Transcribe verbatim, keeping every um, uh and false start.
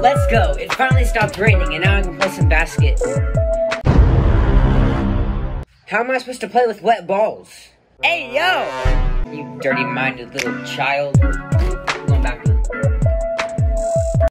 Let's go. It finally stopped raining and now I can play some basket. How am I supposed to play with wet balls? Hey, yo! You dirty-minded little child. I'm going back to